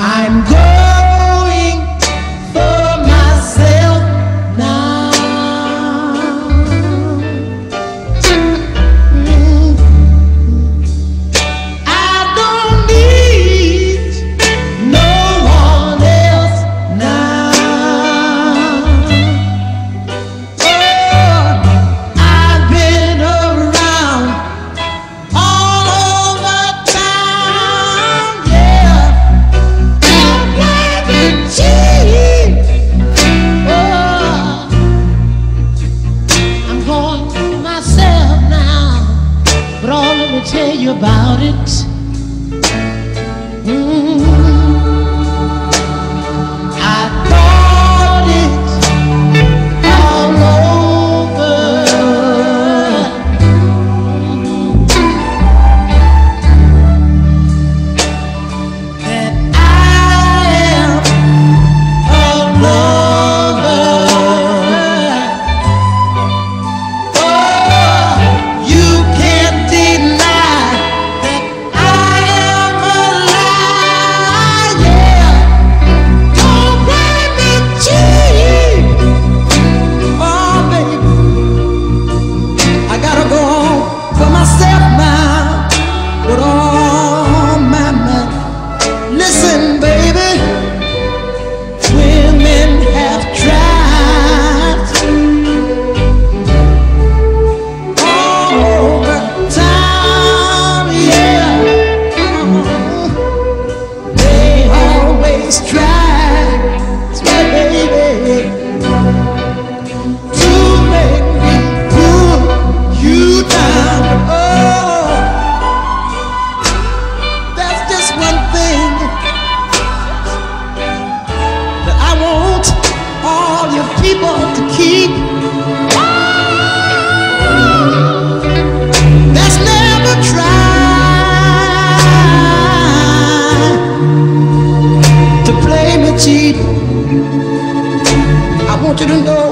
I'm going for myself now. I don't need no one else now. Oh, I've been around all over town, yeah. I'm going for myself now, but oh, let me tell you about it. I thought it all over. That I am a lover. Oh, you can't deny that I am alive, yeah. Don't blame me, cheap. Oh, baby, I gotta go on for myself now. But oh, my, listen, baby, women have tried all over town, yeah. They always try, baby, to make me pull you down. Oh, that's just one thing that I want all your people to keep. That's never try to play me cheap. I want you to know